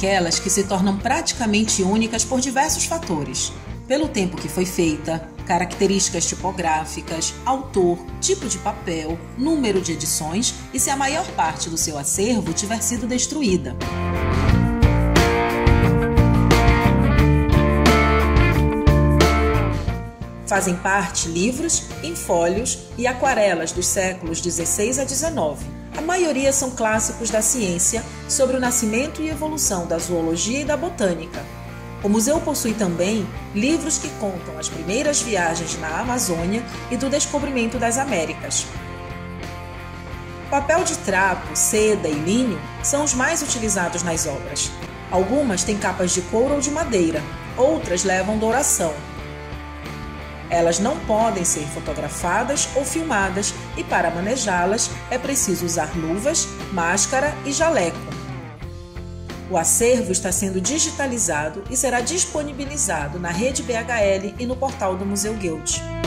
daquelas que se tornam praticamente únicas por diversos fatores. Pelo tempo que foi feita, características tipográficas, autor, tipo de papel, número de edições e se a maior parte do seu acervo tiver sido destruída. Fazem parte livros, infólios e aquarelas dos séculos XVI a XIX. A maioria são clássicos da ciência sobre o nascimento e evolução da zoologia e da botânica. O museu possui também livros que contam as primeiras viagens na Amazônia e do descobrimento das Américas. Papel de trapo, seda e linho são os mais utilizados nas obras. Algumas têm capas de couro ou de madeira, outras levam douração. Elas não podem ser fotografadas ou filmadas e para manejá-las é preciso usar luvas, máscara e jaleco. O acervo está sendo digitalizado e será disponibilizado na rede BHL e no portal do Museu Goethe.